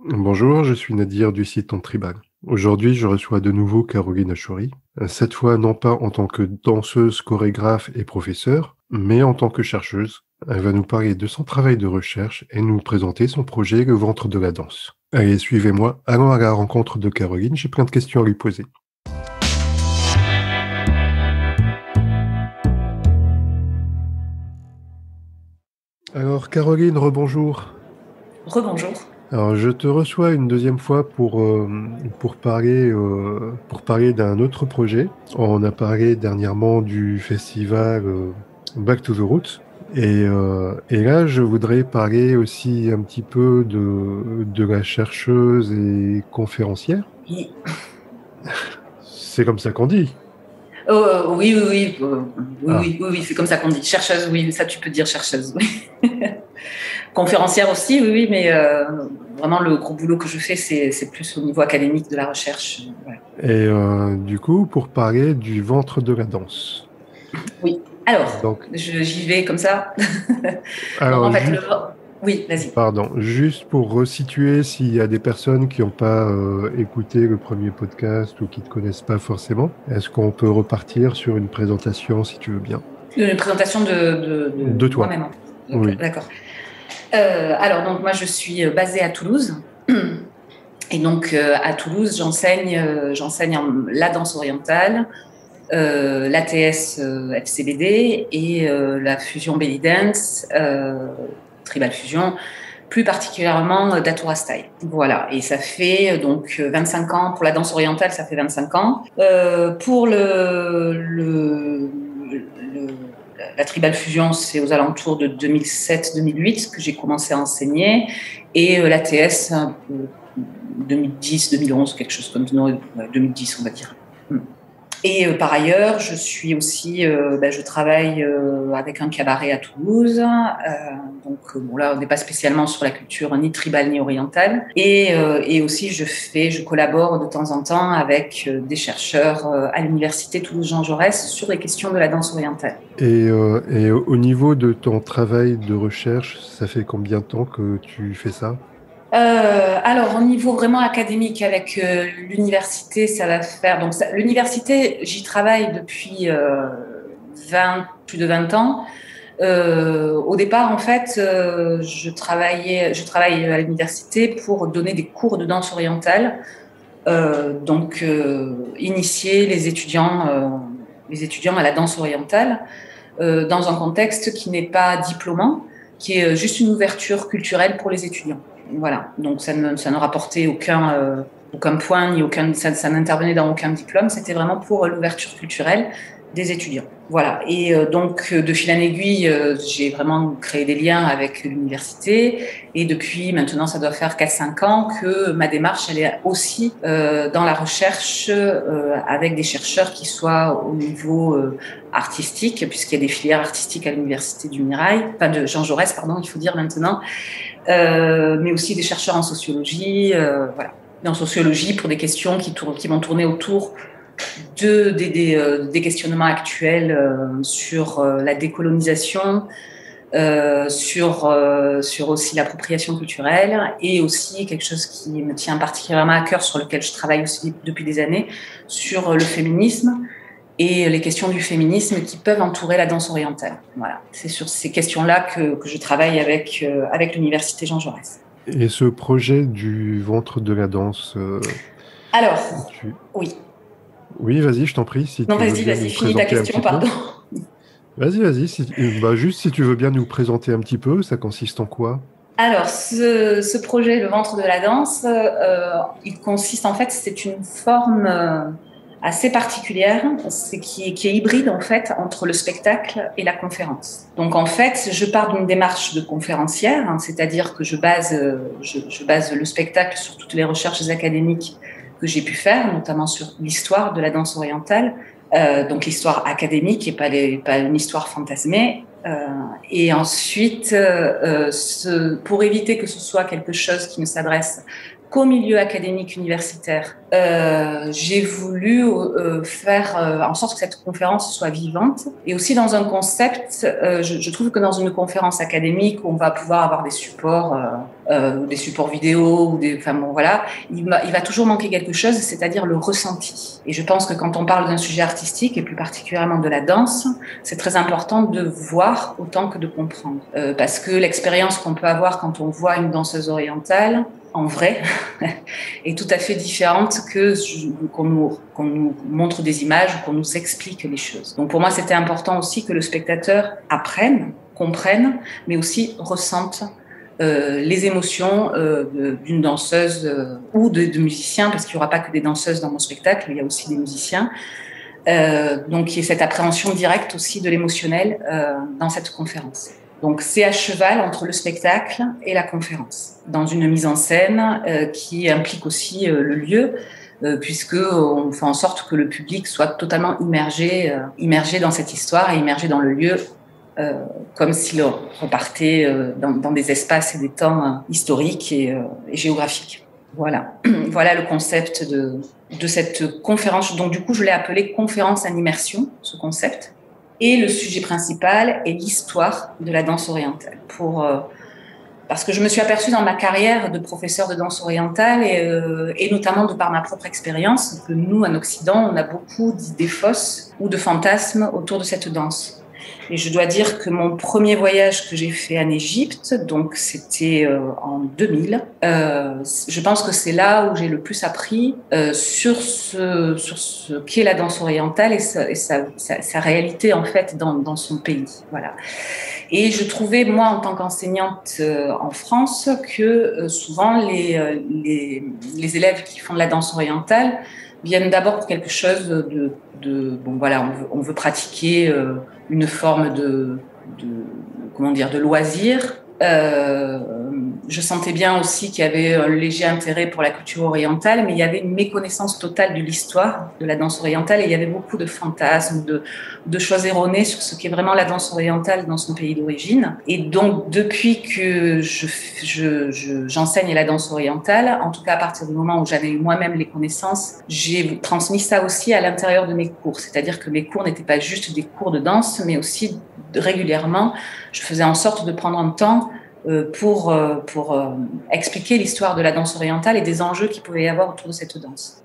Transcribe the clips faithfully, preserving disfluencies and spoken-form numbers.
Bonjour, je suis Nadir du site Ton Tribal. Aujourd'hui, je reçois de nouveau Caroline Achouri, cette fois non pas en tant que danseuse, chorégraphe et professeure, mais en tant que chercheuse. Elle va nous parler de son travail de recherche et nous présenter son projet Le ventre de la danse. Allez, suivez-moi, allons à la rencontre de Caroline, j'ai plein de questions à lui poser. Alors Caroline, rebonjour. Rebonjour. Alors, je te reçois une deuxième fois pour, euh, pour parler, euh, pour parler d'un autre projet. On a parlé dernièrement du festival euh, Back to the Roots. Et, euh, et là, je voudrais parler aussi un petit peu de, de la chercheuse et conférencière. Oui, C'est comme ça qu'on dit. oh, oui, oui, oui, euh, oui, Ah, oui, oui, oui, c'est comme ça qu'on dit. Chercheuse, oui, ça tu peux dire chercheuse, oui. Conférencière aussi, oui, oui, mais euh, vraiment le gros boulot que je fais, c'est, c'est plus au niveau académique de la recherche. Voilà. et euh, du coup, pour parler du ventre de la danse. Oui. Alors, Donc, je- j'y vais comme ça. Donc alors, en fait, le... juste Oui, vas-y. Pardon, juste pour resituer s'il y a des personnes qui n'ont pas euh, écouté le premier podcast ou qui ne te connaissent pas forcément, est-ce qu'on peut repartir sur une présentation si tu veux bien? Une présentation de, de, de De toi, moi-même. Ok, oui. d'accord. Euh, alors, donc moi, je suis basée à Toulouse. Et donc, euh, à Toulouse, j'enseigne, euh, j'enseigne la danse orientale, euh, l'A T S euh, F C B D et euh, la fusion belly dance, euh, tribal fusion, plus particulièrement euh, Datura style. Voilà, et ça fait euh, donc vingt-cinq ans pour la danse orientale, ça fait vingt-cinq ans. Euh, pour le, le, le la tribal fusion, c'est aux alentours de deux mille sept deux mille huit que j'ai commencé à enseigner, et euh, l'A T S un peu deux mille dix deux mille onze, quelque chose comme ça, non, deux mille dix on va dire. Et euh, par ailleurs, je suis aussi, euh, ben, je travaille euh, avec un cabaret à Toulouse. Euh, donc euh, bon là, on n'est pas spécialement sur la culture ni tribale ni orientale. Et, euh, et aussi, je fais, je collabore de temps en temps avec euh, des chercheurs euh, à l'université Toulouse-Jean Jaurès sur les questions de la danse orientale. Et, euh, et au niveau de ton travail de recherche, ça fait combien de temps que tu fais ça? Euh, alors, au niveau vraiment académique avec euh, l'université, ça va faire. Donc, ça- l'université, j'y travaille depuis euh, vingt, plus de vingt ans. Euh, au départ, en fait, euh, je travaillais, je travaille à l'université pour donner des cours de danse orientale, euh, donc euh, initier les étudiants, euh, les étudiants à la danse orientale euh, dans un contexte qui n'est pas diplômant, qui est juste une ouverture culturelle pour les étudiants. Voilà, donc ça ne, ça ne rapportait aucun, euh, aucun point, ni aucun, ça, ça n'intervenait dans aucun diplôme, c'était vraiment pour l'ouverture culturelle des étudiants. Voilà, et euh, donc de fil en aiguille, euh, j'ai vraiment créé des liens avec l'université, et depuis maintenant, ça doit faire quatre cinq ans que ma démarche, elle est aussi euh, dans la recherche euh, avec des chercheurs qui soient au niveau euh, artistique, puisqu'il y a des filières artistiques à l'université du Mirail, enfin de Jean Jaurès, pardon, il faut dire maintenant, euh, mais aussi des chercheurs en sociologie, euh, voilà, en sociologie pour des questions qui, tournent, qui vont tourner autour de, des, des, euh, des questionnements actuels euh, sur euh, la décolonisation, euh, sur, euh, sur aussi l'appropriation culturelle, et aussi quelque chose qui me tient particulièrement à cœur, sur lequel je travaille aussi depuis des années, sur le féminisme et les questions du féminisme qui peuvent entourer la danse orientale. Voilà, c'est sur ces questions-là que, que je travaille avec, euh, avec l'université Jean Jaurès. Et ce projet du ventre de la danse, euh, Alors, tu... oui. Oui, vas-y, je t'en prie, si Non, tu veux vas-y, bien vas-y, nous finis ta présenter un question, petit peu. pardon. Vas-y, vas-y, si, euh, bah, juste si tu veux bien nous présenter un petit peu, ça consiste en quoi? Alors, ce, ce projet, le ventre de la danse, euh, il consiste en fait, c'est une forme euh, assez particulière, c'est qui, qui est hybride en fait entre le spectacle et la conférence. Donc en fait, je pars d'une démarche de conférencière, hein, c'est-à-dire que je base, je, je base le spectacle sur toutes les recherches académiques que j'ai pu faire, notamment sur l'histoire de la danse orientale, euh, donc l'histoire académique et pas, les, pas une histoire fantasmée. Euh, et ensuite, euh, ce, pour éviter que ce soit quelque chose qui ne s'adresse qu'au milieu académique universitaire, euh, j'ai voulu euh, faire euh, en sorte que cette conférence soit vivante et aussi dans un concept. Euh, je, je trouve que dans une conférence académique, on va pouvoir avoir des supports, euh, euh, des supports vidéo, ou des, enfin bon voilà, il va, il va toujours manquer quelque chose, c'est-à-dire le ressenti. Et je pense que quand on parle d'un sujet artistique et plus particulièrement de la danse, c'est très important de voir autant que de comprendre, euh, parce que l'expérience qu'on peut avoir quand on voit une danseuse orientale en vrai est tout à fait différente que qu'on nous, qu'on nous montre des images ou qu'on nous explique les choses. Donc pour moi, c'était important aussi que le spectateur apprenne, comprenne, mais aussi ressente euh, les émotions euh, d'une danseuse euh, ou de, de musiciens, parce qu'il n'y aura pas que des danseuses dans mon spectacle, il y a aussi des musiciens. Euh, donc il y a cette appréhension directe aussi de l'émotionnel euh, dans cette conférence. Donc c'est à cheval entre le spectacle et la conférence, dans une mise en scène euh, qui implique aussi euh, le lieu, euh, puisque on fait en sorte que le public soit totalement immergé, euh, immergé dans cette histoire et immergé dans le lieu, euh, comme s'il repartait euh, dans, dans des espaces et des temps euh, historiques et, euh, et géographiques. Voilà, voilà le concept de, de cette conférence. Donc du coup, je l'ai appelée conférence en immersion, ce concept. Et le sujet principal est l'histoire de la danse orientale. Pour, euh, parce que je me suis aperçue dans ma carrière de professeur de danse orientale et, euh, et notamment de par ma propre expérience que nous, en Occident, on a beaucoup d'idées fausses ou de fantasmes autour de cette danse. Et je dois dire que mon premier voyage que j'ai fait en Égypte, donc c'était euh, en deux mille, euh, je pense que c'est là où j'ai le plus appris euh, sur ce, sur ce qu'est la danse orientale et, sa, et sa, sa, sa réalité en fait dans, dans son pays. Voilà. Et je trouvais, moi, en tant qu'enseignante euh, en France, que euh, souvent les, euh, les, les élèves qui font de la danse orientale viennent d'abord pour quelque chose de, de bon voilà, on veut, on veut pratiquer euh, une forme de, de comment dire, de loisir. Euh, je sentais bien aussi qu'il y avait un léger intérêt pour la culture orientale, mais il y avait une méconnaissance totale de l'histoire de la danse orientale et il y avait beaucoup de fantasmes, de, de choses erronées sur ce qu'est vraiment la danse orientale dans son pays d'origine. Et donc, depuis que je, je, je, j'enseigne la danse orientale, en tout cas à partir du moment où j'avais eu moi-même les connaissances, j'ai transmis ça aussi à l'intérieur de mes cours. C'est-à-dire que mes cours n'étaient pas juste des cours de danse, mais aussi régulièrement, je faisais en sorte de prendre un temps pour, pour expliquer l'histoire de la danse orientale et des enjeux qu'il pouvait y avoir autour de cette danse.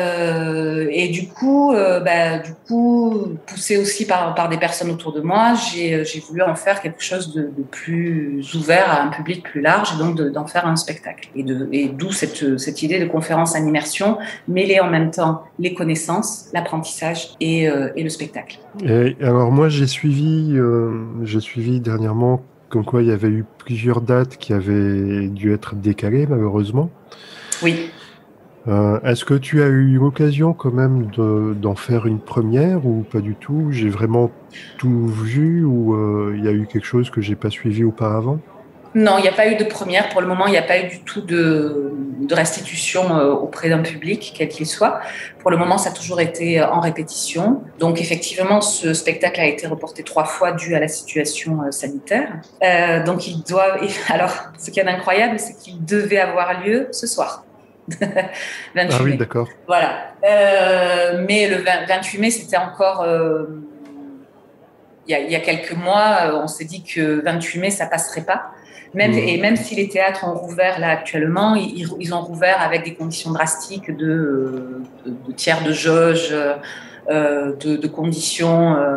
Euh, et du coup, euh, bah, du coup, poussée aussi par, par des personnes autour de moi, j'ai, j'ai voulu en faire quelque chose de, de plus ouvert à un public plus large et donc de, d'en faire un spectacle. Et, de, et d'où cette, cette idée de conférence en immersion, mêler en même temps les connaissances, l'apprentissage et, euh, et le spectacle. Et alors moi, j'ai suivi, euh, j'ai suivi dernièrement comme quoi il y avait eu plusieurs dates qui avaient dû être décalées, malheureusement. Oui. Euh, est-ce que tu as eu l'occasion quand même de, d'en faire une première ou pas du tout? J'ai vraiment tout vu ou euh, il y a eu quelque chose que j'ai pas suivi auparavant? Non, il n'y a pas eu de première. Pour le moment, il n'y a pas eu du tout de, de restitution euh, auprès d'un public, quel qu'il soit. Pour le moment, ça a toujours été en répétition. Donc, effectivement, ce spectacle a été reporté trois fois dû à la situation euh, sanitaire. Euh, donc, il doit... Alors, ce qui est incroyable, c'est qu'il devait avoir lieu ce soir. vingt-huit Ah oui, mai. d'accord. Voilà. Euh, mais le vingt-huit mai, c'était encore... Euh, il y a, il y a quelques mois, on s'est dit que vingt-huit mai, ça passerait pas. Même, mmh. Et même si les théâtres ont rouvert là actuellement, ils, ils ont rouvert avec des conditions drastiques de, de, de tiers de jauge, euh, de, de conditions euh,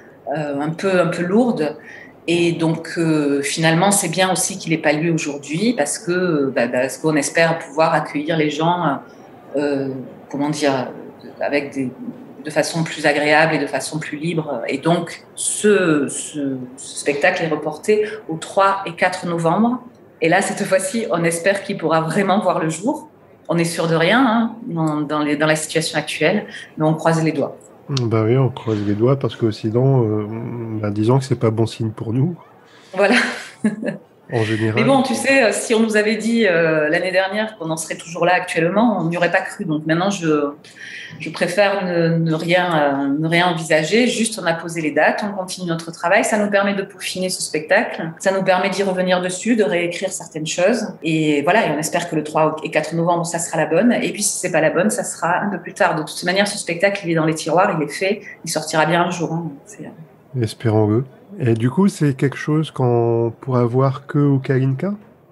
un peu, un peu lourdes. Et donc, euh, finalement, c'est bien aussi qu'il n'ait pas lieu aujourd'hui parce que, bah, parce qu'on espère pouvoir accueillir les gens, euh, comment dire, avec des, de façon plus agréable et de façon plus libre. Et donc, ce, ce, ce spectacle est reporté au trois et quatre novembre. Et là, cette fois-ci, on espère qu'il pourra vraiment voir le jour. On est sûr de rien hein, dans, dans, les, dans la situation actuelle, mais on croise les doigts. Bah oui, on croise les doigts parce que sinon, euh, bah, disons que c'est pas bon signe pour nous. Voilà. en général. Mais bon, tu sais, si on nous avait dit euh, l'année dernière qu'on en serait toujours là actuellement, on n'y aurait pas cru. Donc maintenant, je, je préfère ne, ne, rien, euh, ne rien envisager. Juste, on a posé les dates, on continue notre travail. Ça nous permet de peaufiner ce spectacle. Ça nous permet d'y revenir dessus, de réécrire certaines choses. Et voilà, et on espère que le trois et quatre novembre, ça sera la bonne. Et puis, si c'est pas la bonne, ça sera un peu plus tard. De toute manière, ce spectacle, il est dans les tiroirs, il est fait. Il sortira bien un jour. Hein. C'est... Espérons-le. Et du coup, c'est quelque chose qu'on pourra voir que au Kalinka?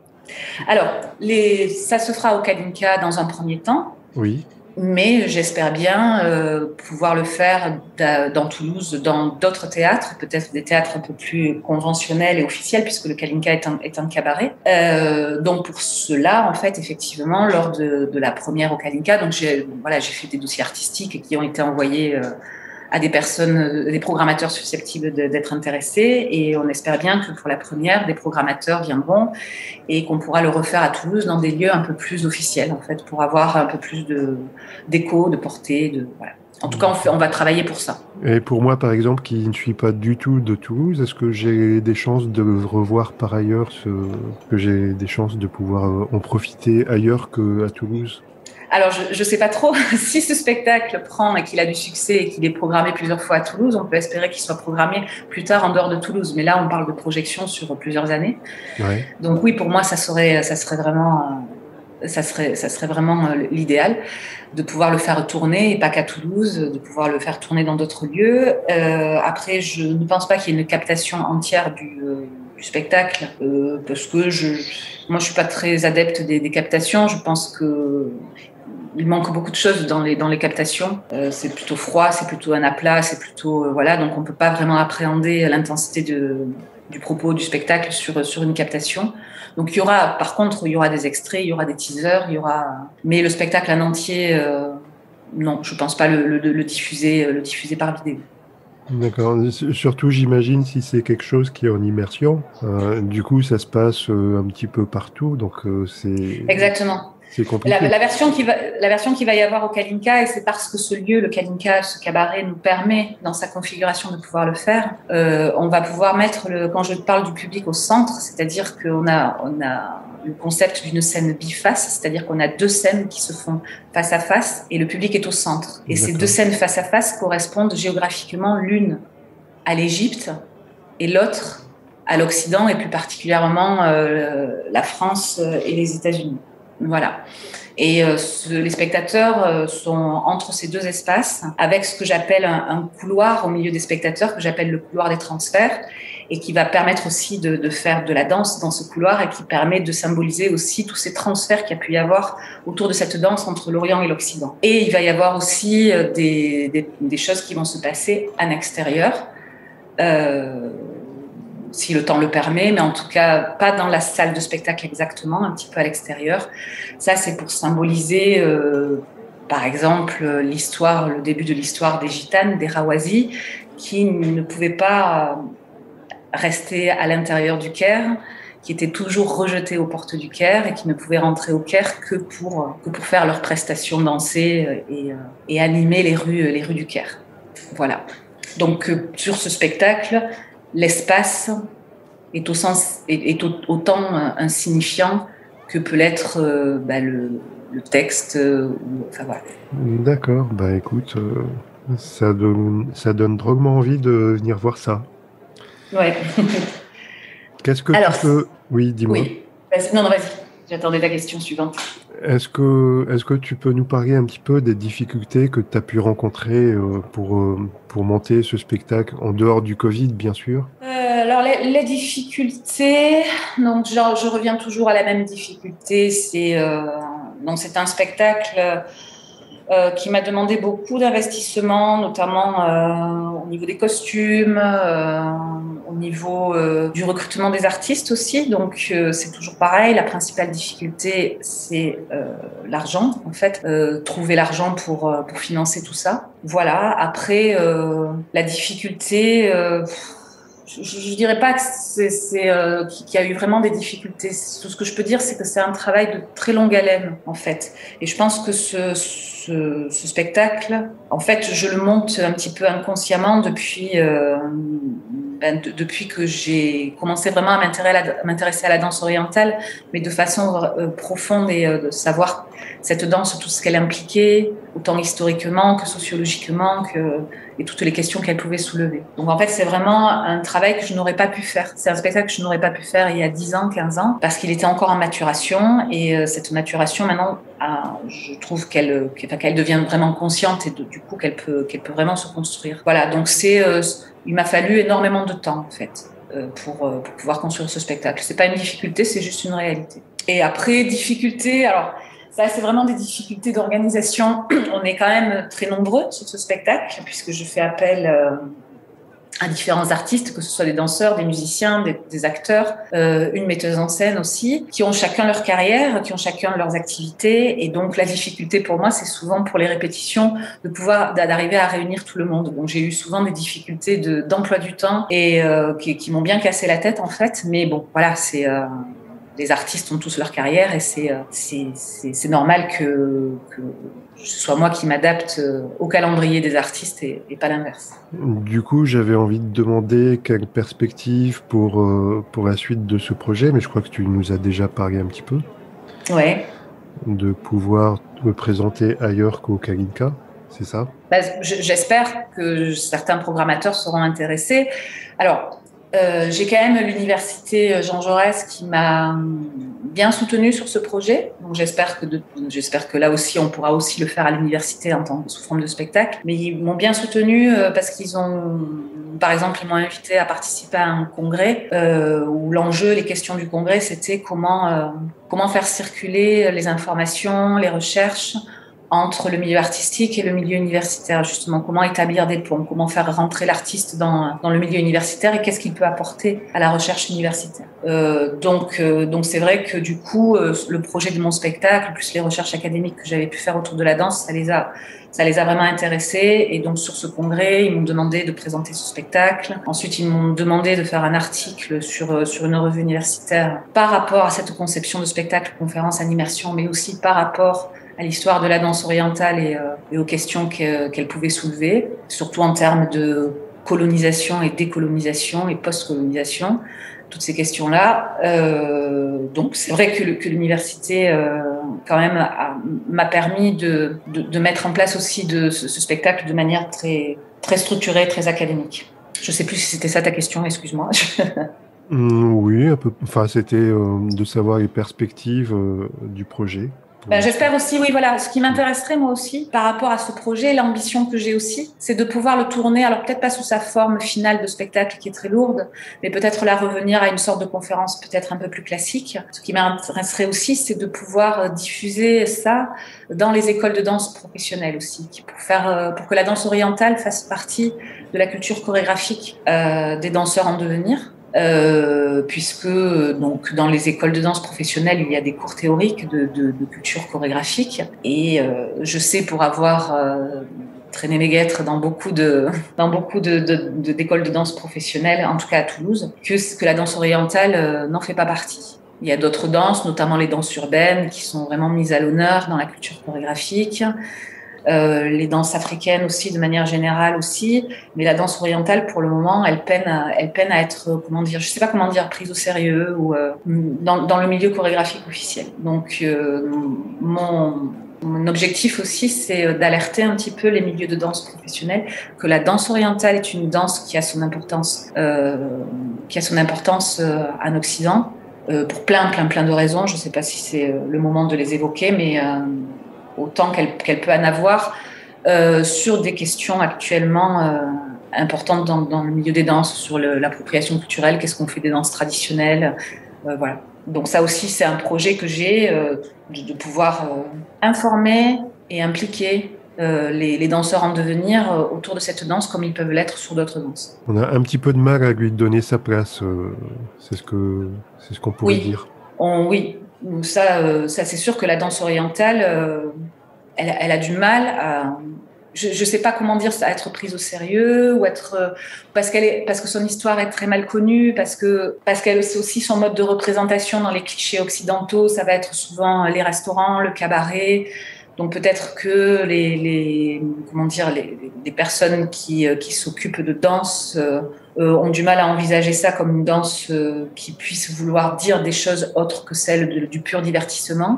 Alors, les... ça se fera au Kalinka dans un premier temps. Oui. Mais j'espère bien euh, pouvoir le faire dans Toulouse, dans d'autres théâtres, peut-être des théâtres un peu plus conventionnels et officiels, puisque le Kalinka est un, est un cabaret. Euh, donc pour cela, en fait, effectivement, lors de, de la première au Kalinka, donc j'ai voilà, j'ai fait des dossiers artistiques qui ont été envoyés euh, à des personnes, des programmateurs susceptibles de, d'être intéressés, et on espère bien que pour la première, des programmateurs viendront et qu'on pourra le refaire à Toulouse dans des lieux un peu plus officiels, en fait, pour avoir un peu plus de, d'écho, de portée, de, voilà. En tout cas, on, fait, on va travailler pour ça. Et pour moi, par exemple, qui ne suis pas du tout de Toulouse, est-ce que j'ai des chances de revoir par ailleurs, ce... que j'ai des chances de pouvoir en profiter ailleurs qu'à Toulouse? Alors, je ne sais pas trop. Si ce spectacle prend et qu'il a du succès et qu'il est programmé plusieurs fois à Toulouse, on peut espérer qu'il soit programmé plus tard en dehors de Toulouse. Mais là, on parle de projection sur plusieurs années. Ouais. Donc oui, pour moi, ça serait, ça serait vraiment, ça serait, ça serait vraiment l'idéal de pouvoir le faire tourner, et pas qu'à Toulouse, de pouvoir le faire tourner dans d'autres lieux. Euh, après, je ne pense pas qu'il y ait une captation entière du, euh, du spectacle, euh, parce que je, moi, je suis pas très adepte des, des captations. Je pense que il manque beaucoup de choses dans les, dans les captations. Euh, c'est plutôt froid, c'est plutôt un aplat, c'est plutôt... Euh, voilà, donc on ne peut pas vraiment appréhender l'intensité de, du propos du spectacle sur, sur une captation. Donc il y aura, par contre, il y aura des extraits, il y aura des teasers, il y aura... Mais le spectacle en entier, euh, non, je ne pense pas le, le, le, diffuser, le diffuser par vidéo. D'accord. Surtout, j'imagine, si c'est quelque chose qui est en immersion, euh, du coup, ça se passe euh, un petit peu partout, donc euh, c'est... Exactement. C'est compliqué. La, la, version qui va, la version qui va y avoir au Kalinka, et c'est parce que ce lieu, le Kalinka, ce cabaret, nous permet, dans sa configuration, de pouvoir le faire, euh, on va pouvoir mettre, le, quand je parle du public, au centre, c'est-à-dire qu'on a, on a le concept d'une scène biface, c'est-à-dire qu'on a deux scènes qui se font face à face, et le public est au centre. Et ces deux scènes face à face correspondent géographiquement l'une à l'Égypte et l'autre à l'Occident, et plus particulièrement euh, la France et les États-Unis. Voilà. Et euh, ce, les spectateurs euh, sont entre ces deux espaces, avec ce que j'appelle un, un couloir au milieu des spectateurs, que j'appelle le couloir des transferts, et qui va permettre aussi de, de faire de la danse dans ce couloir, et qui permet de symboliser aussi tous ces transferts qu'il y a pu y avoir autour de cette danse entre l'Orient et l'Occident. Et il va y avoir aussi des, des, des choses qui vont se passer en extérieur, euh, si le temps le permet, mais en tout cas pas dans la salle de spectacle exactement, un petit peu à l'extérieur. Ça, c'est pour symboliser, euh, par exemple, l'histoire, le début de l'histoire des Gitanes, des Rawazis, qui ne pouvaient pas rester à l'intérieur du Caire, qui étaient toujours rejetés aux portes du Caire et qui ne pouvaient rentrer au Caire que pour, que pour faire leurs prestations, danser et, et animer les rues, les rues du Caire. Voilà. Donc, sur ce spectacle, l'espace est, au sens, est, est autant un signifiant que peut l'être euh, bah, le, le texte. Euh, enfin, voilà. D'accord, bah écoute, euh, ça, donne, ça donne drôlement envie de venir voir ça. Ouais. Qu'est-ce que Alors, tu peux... Oui, dis-moi. Oui, vas-y. Non, non, vas-y. J'attendais ta question suivante. Est-ce que, est-ce que tu peux nous parler un petit peu des difficultés que tu as pu rencontrer euh, pour, euh, pour monter ce spectacle, en dehors du Covid, bien sûr? euh, Alors, les, les difficultés, donc genre, je reviens toujours à la même difficulté. C'est, euh, donc, c'est un spectacle euh, qui m'a demandé beaucoup d'investissement, notamment euh, au niveau des costumes, euh, au niveau euh, du recrutement des artistes aussi. Donc, euh, c'est toujours pareil. La principale difficulté, c'est euh, l'argent, en fait. Euh, trouver l'argent pour, euh, pour financer tout ça. Voilà. Après, euh, la difficulté... Euh, Je, je dirais pas que c'est, c'est euh, qu'il y a eu vraiment des difficultés. Tout ce que je peux dire, c'est que c'est un travail de très longue haleine, en fait. Et je pense que ce, ce, ce spectacle, en fait, je le monte un petit peu inconsciemment depuis, euh, ben, de, depuis que j'ai commencé vraiment à m'intéresser à la danse orientale, mais de façon euh, profonde et euh, de savoir cette danse, tout ce qu'elle impliquait, autant historiquement que sociologiquement, que, et toutes les questions qu'elle pouvait soulever. Donc en fait, c'est vraiment un travail que je n'aurais pas pu faire. C'est un spectacle que je n'aurais pas pu faire il y a dix ans, quinze ans, parce qu'il était encore en maturation. Et euh, cette maturation, maintenant, a, je trouve qu'elle qu'elle, qu'elle devient vraiment consciente et de, du coup qu'elle peut, qu'elle peut vraiment se construire. Voilà, donc c'est, euh, il m'a fallu énormément de temps, en fait, euh, pour, euh, pour pouvoir construire ce spectacle. C'est pas une difficulté, c'est juste une réalité. Et après, difficulté, alors... Ça, c'est vraiment des difficultés d'organisation. On est quand même très nombreux sur ce spectacle, puisque je fais appel euh, à différents artistes, que ce soit des danseurs, des musiciens, des, des acteurs, euh, une metteuse en scène aussi, qui ont chacun leur carrière, qui ont chacun leurs activités. Et donc, la difficulté pour moi, c'est souvent pour les répétitions de pouvoir d'arriver à réunir tout le monde. Donc, j'ai eu souvent des difficultés de, d'emploi du temps et euh, qui, qui m'ont bien cassé la tête, en fait. Mais bon, voilà, c'est... Euh, les artistes ont tous leur carrière et c'est, c'est, c'est, c'est normal que, que ce soit moi qui m'adapte au calendrier des artistes et, et pas l'inverse. Du coup, j'avais envie de demander quelle perspective pour, euh, pour la suite de ce projet, mais je crois que tu nous as déjà parlé un petit peu. Ouais. De pouvoir me présenter ailleurs qu'au Kalinka, c'est ça? Bah, j'espère que certains programmateurs seront intéressés. Alors, Euh, j'ai quand même l'université Jean Jaurès qui m'a bien soutenue sur ce projet. Donc j'espère que, de, j'espère que là aussi, on pourra aussi le faire à l'université en tant que sous forme de spectacle. Mais ils m'ont bien soutenue euh, parce qu'ils ont, par exemple, ils m'ont invité à participer à un congrès euh, où l'enjeu, les questions du congrès, c'était comment, euh, comment faire circuler les informations, les recherches entre le milieu artistique et le milieu universitaire, justement, comment établir des ponts, comment faire rentrer l'artiste dans, dans le milieu universitaire et qu'est-ce qu'il peut apporter à la recherche universitaire. Euh, donc, euh, donc c'est vrai que du coup, euh, le projet de mon spectacle, plus les recherches académiques que j'avais pu faire autour de la danse, ça les a, ça les a vraiment intéressés. Et donc, sur ce congrès, ils m'ont demandé de présenter ce spectacle. Ensuite, ils m'ont demandé de faire un article sur, sur une revue universitaire par rapport à cette conception de spectacle, conférence, animation, mais aussi par rapport à l'histoire de la danse orientale et, euh, et aux questions que, qu'elle pouvait soulever, surtout en termes de colonisation et décolonisation et post-colonisation, toutes ces questions-là. Euh, donc, c'est vrai que, le, que l'université, euh, quand même, a, m'a permis de, de, de mettre en place aussi de, ce, ce spectacle de manière très, très structurée, très académique. Je ne sais plus si c'était ça ta question, excuse-moi. Mmh, oui, un peu. Enfin, c'était euh, de savoir les perspectives euh, du projet. Ben, j'espère aussi, oui, voilà. Ce qui m'intéresserait, moi aussi, par rapport à ce projet, l'ambition que j'ai aussi, c'est de pouvoir le tourner, alors peut-être pas sous sa forme finale de spectacle qui est très lourde, mais peut-être la revenir à une sorte de conférence peut-être un peu plus classique. Ce qui m'intéresserait aussi, c'est de pouvoir diffuser ça dans les écoles de danse professionnelles aussi, pour faire, pour que la danse orientale fasse partie de la culture chorégraphique euh, des danseurs en devenir. Euh, puisque donc dans les écoles de danse professionnelles il y a des cours théoriques de, de, de culture chorégraphique et euh, je sais pour avoir euh, traîné mes guêtres dans beaucoup de dans beaucoup de, de, de d'écoles de danse professionnelles, en tout cas à Toulouse, que que la danse orientale euh, n'en fait pas partie. Il y a d'autres danses, notamment les danses urbaines, qui sont vraiment mises à l'honneur dans la culture chorégraphique. Euh, les danses africaines aussi, de manière générale aussi, mais la danse orientale, pour le moment, elle peine à, elle peine à être, comment dire, je sais pas comment dire, prise au sérieux ou euh, dans, dans le milieu chorégraphique officiel. Donc, euh, mon, mon objectif aussi, c'est d'alerter un petit peu les milieux de danse professionnels que la danse orientale est une danse qui a son importance, euh, qui a son importance euh, en Occident, euh, pour plein, plein, plein de raisons. Je sais pas si c'est le moment de les évoquer, mais euh, autant qu'elle, qu'elle peut en avoir euh, sur des questions actuellement euh, importantes dans, dans le milieu des danses, sur le, l'appropriation culturelle, qu'est-ce qu'on fait des danses traditionnelles, euh, voilà. Donc ça aussi, c'est un projet que j'ai, euh, de, de pouvoir euh, informer et impliquer euh, les, les danseurs en devenir euh, autour de cette danse comme ils peuvent l'être sur d'autres danses. On a un petit peu de mal à lui donner sa place, euh, c'est ce que, c'est ce qu'on pourrait oui. dire. On, oui. Ça, euh, ça c'est sûr que la danse orientale, euh, elle, elle a du mal à, je ne sais pas comment dire, à être prise au sérieux ou être, euh, parce qu'elle est, parce que son histoire est très mal connue, parce que parce qu'elle c'est aussi son mode de représentation dans les clichés occidentaux, ça va être souvent les restaurants, le cabaret, Donc peut-être que les, les comment dire les, les personnes qui, qui s'occupent de danse euh, euh, ont du mal à envisager ça comme une danse euh, qui puisse vouloir dire des choses autres que celles de, du pur divertissement.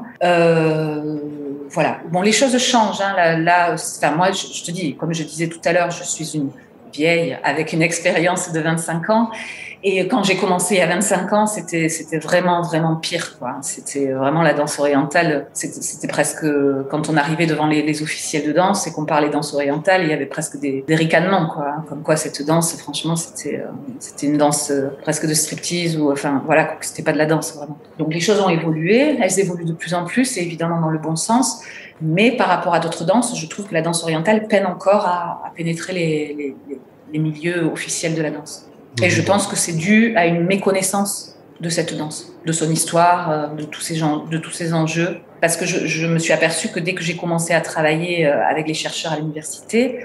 Euh, voilà. Bon, les choses changent. Hein, là, là enfin, moi, je, je te dis, comme je disais tout à l'heure, je suis une vieille avec une expérience de vingt-cinq ans. Et quand j'ai commencé à vingt-cinq ans, c'était c'était vraiment vraiment pire, quoi. C'était vraiment la danse orientale. C'était, c'était presque quand on arrivait devant les, les officiels de danse et qu'on parlait danse orientale, il y avait presque des, des ricanements, quoi. Comme quoi cette danse, franchement, c'était c'était une danse presque de striptease ou enfin voilà, c'était pas de la danse vraiment. Donc les choses ont évolué, elles évoluent de plus en plus et évidemment dans le bon sens. Mais par rapport à d'autres danses, je trouve que la danse orientale peine encore à, à pénétrer les, les, les milieux officiels de la danse. Et je pense que c'est dû à une méconnaissance de cette danse, de son histoire, de tous ces, gens, de tous ces enjeux. Parce que je, je me suis aperçue que dès que j'ai commencé à travailler avec les chercheurs à l'université,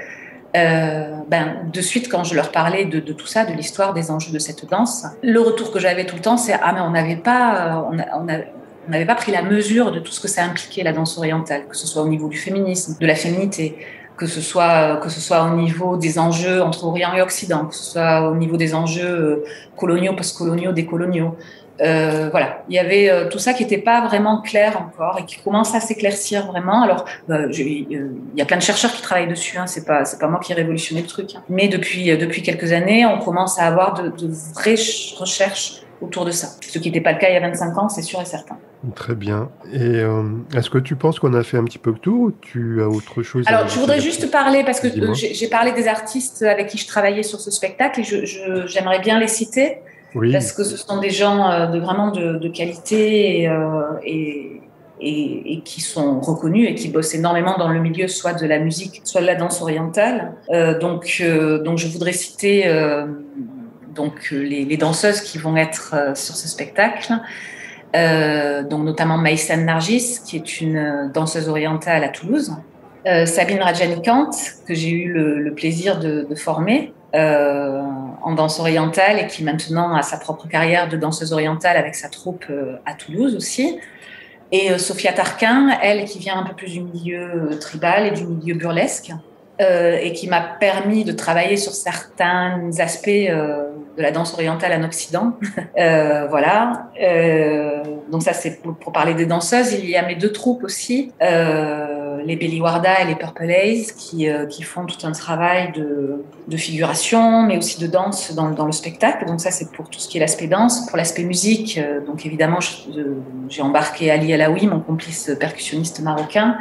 euh, ben, de suite, quand je leur parlais de, de tout ça, de l'histoire, des enjeux de cette danse, le retour que j'avais tout le temps, c'est « Ah, mais on n'avait pas... On a, on a, on n'avait pas pris la mesure de tout ce que ça impliquait, la danse orientale, que ce soit au niveau du féminisme, de la féminité, que ce soit que ce soit au niveau des enjeux entre Orient et Occident, que ce soit au niveau des enjeux coloniaux, post-coloniaux, décoloniaux. Euh, voilà, il y avait euh, tout ça qui n'était pas vraiment clair encore et qui commence à s'éclaircir vraiment. Alors, euh, je, euh, il y a plein de chercheurs qui travaillent dessus. Hein, c'est pas c'est pas moi qui ai révolutionné le truc. Hein. Mais depuis euh, depuis quelques années, on commence à avoir de, de vraies recherches autour de ça. Ce qui n'était pas le cas il y a vingt-cinq ans, c'est sûr et certain. Très bien. Et euh, est-ce que tu penses qu'on a fait un petit peu le tour ou tu as autre chose à Alors, je voudrais juste parler, parce que euh, j'ai, j'ai parlé des artistes avec qui je travaillais sur ce spectacle et je, je, j'aimerais bien les citer, oui. Parce que ce sont des gens euh, de, vraiment de, de qualité et, euh, et, et, et qui sont reconnus et qui bossent énormément dans le milieu, soit de la musique, soit de la danse orientale. Euh, donc, euh, donc, je voudrais citer euh, donc, les, les danseuses qui vont être euh, sur ce spectacle. Euh, donc notamment Maïsan Nargis, qui est une danseuse orientale à Toulouse, euh, Sabine Radjanikant, que j'ai eu le, le plaisir de, de former euh, en danse orientale et qui maintenant a sa propre carrière de danseuse orientale avec sa troupe euh, à Toulouse aussi, et euh, Sophia Tarquin, elle qui vient un peu plus du milieu tribal et du milieu burlesque, euh, et qui m'a permis de travailler sur certains aspects euh, de la danse orientale en Occident. euh, voilà. Euh, donc ça, c'est pour, pour parler des danseuses. Il y a mes deux troupes aussi, euh, les Belly Warda et les Purple Haze, qui, euh, qui font tout un travail de, de figuration, mais aussi de danse dans, dans le spectacle. Donc ça, c'est pour tout ce qui est l'aspect danse. Pour l'aspect musique, euh, donc évidemment, je, je, j'ai embarqué Ali Alaoui, mon complice percussionniste marocain,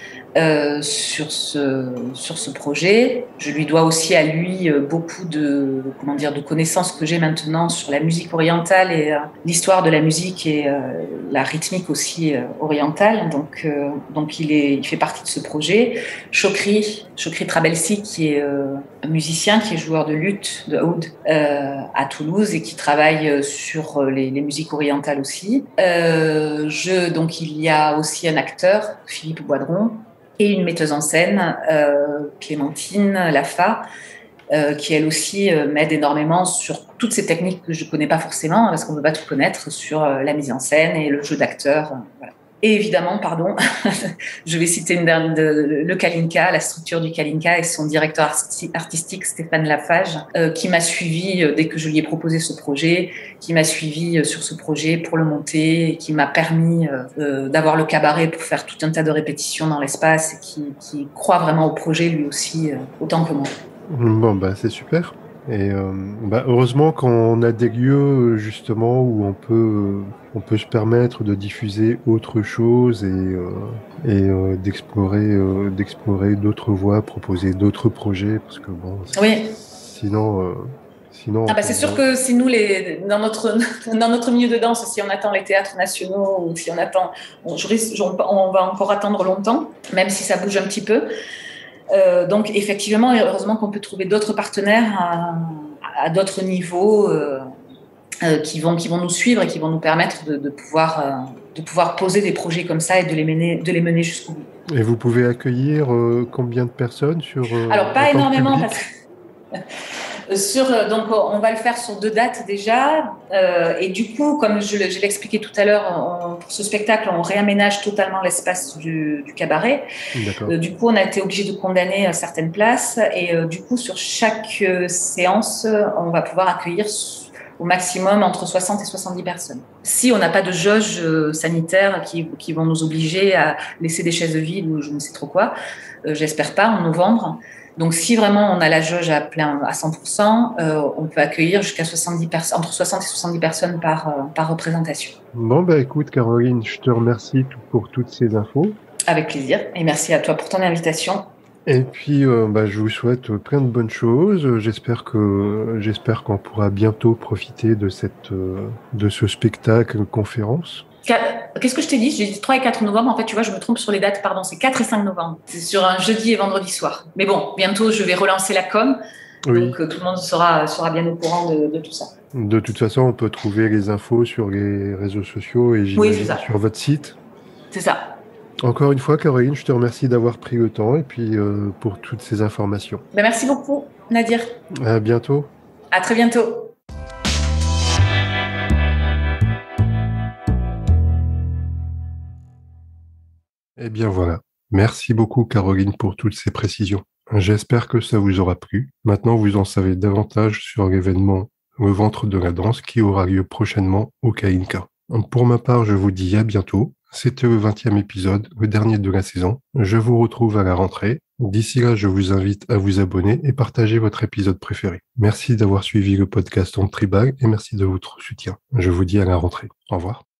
Euh, sur ce sur ce projet. Je lui dois aussi à lui euh, beaucoup de comment dire de connaissances que j'ai maintenant sur la musique orientale et euh, l'histoire de la musique et euh, la rythmique aussi euh, orientale. Donc euh, donc il est il fait partie de ce projet. Chokri Chokri Trabelsi, qui est euh, un musicien, qui est joueur de luth, de oud euh, à Toulouse et qui travaille sur les, les musiques orientales aussi. Euh, je donc il y a aussi un acteur, Philippe Boidron, et une metteuse en scène, euh, Clémentine Lafa, euh, qui elle aussi euh, m'aide énormément sur toutes ces techniques que je ne connais pas forcément, parce qu'on ne peut pas tout connaître sur euh, la mise en scène et le jeu d'acteur. Euh, voilà. Et évidemment, pardon, je vais citer une dernière, de, le Kalinka, la structure du Kalinka et son directeur arti- artistique, Stéphane Lafage, euh, qui m'a suivi euh, dès que je lui ai proposé ce projet, qui m'a suivi euh, sur ce projet pour le monter, et qui m'a permis euh, euh, d'avoir le cabaret pour faire tout un tas de répétitions dans l'espace et qui, qui croit vraiment au projet lui aussi, euh, autant que moi. Bon, bah c'est super. Et euh, bah, heureusement qu'on a des lieux justement où on peut, on peut se permettre de diffuser autre chose et, euh, et euh, d'explorer, euh, d'explorer d'autres voies, proposer d'autres projets, parce que bon, oui. sinon, euh, sinon. Ah bah c'est sûr que si nous, les, dans notre dans notre milieu de danse, si on attend les théâtres nationaux ou si on attend, on, je risque, on va encore attendre longtemps, même si ça bouge un petit peu. Euh, donc effectivement, heureusement qu'on peut trouver d'autres partenaires à, à d'autres niveaux euh, euh, qui vont qui vont nous suivre et qui vont nous permettre de, de pouvoir euh, de pouvoir poser des projets comme ça et de les mener de les mener jusqu'au bout. Et vous pouvez accueillir euh, combien de personnes sur euh, Alors pas énormément parce que Euh, sur, euh, donc, on va le faire sur deux dates déjà. Euh, et du coup, comme je, je l'ai expliqué tout à l'heure, on, pour ce spectacle, on réaménage totalement l'espace du, du cabaret. D'accord. Euh, du coup, on a été obligé de condamner euh, certaines places. Et euh, du coup, sur chaque euh, séance, on va pouvoir accueillir au maximum entre soixante et soixante-dix personnes. Si on n'a pas de jauge euh, sanitaire qui, qui vont nous obliger à laisser des chaises vides ou je ne sais trop quoi, euh, j'espère pas en novembre. Donc si vraiment on a la jauge à plein à cent pour cent, euh, on peut accueillir jusqu'à soixante-dix personnes, entre soixante et soixante-dix personnes par, euh, par représentation. Bon, bah écoute Caroline, je te remercie pour toutes ces infos. Avec plaisir et merci à toi pour ton invitation. Et puis, euh, bah, je vous souhaite plein de bonnes choses. J'espère que, j'espère qu'on pourra bientôt profiter de cette, euh, de ce spectacle conférence. Qu'est-ce que je t'ai dit? J'ai dit trois et quatre novembre. En fait, tu vois, je me trompe sur les dates. Pardon, c'est quatre et cinq novembre. C'est sur un jeudi et vendredi soir. Mais bon, bientôt, je vais relancer la com. Oui. Donc, euh, tout le monde sera, sera bien au courant de, de tout ça. De toute façon, on peut trouver les infos sur les réseaux sociaux et j'imagine oui, sur votre site. C'est ça. Encore une fois, Caroline, je te remercie d'avoir pris le temps et puis euh, pour toutes ces informations. Ben, merci beaucoup, Nadir. À bientôt. À très bientôt. Eh bien voilà. Merci beaucoup, Caroline, pour toutes ces précisions. J'espère que ça vous aura plu. Maintenant, vous en savez davantage sur l'événement Le Ventre de la Danse qui aura lieu prochainement au Caïnca. Pour ma part, je vous dis à bientôt. C'était le vingtième épisode, le dernier de la saison. Je vous retrouve à la rentrée. D'ici là, je vous invite à vous abonner et partager votre épisode préféré. Merci d'avoir suivi le podcast On Tribal et merci de votre soutien. Je vous dis à la rentrée. Au revoir.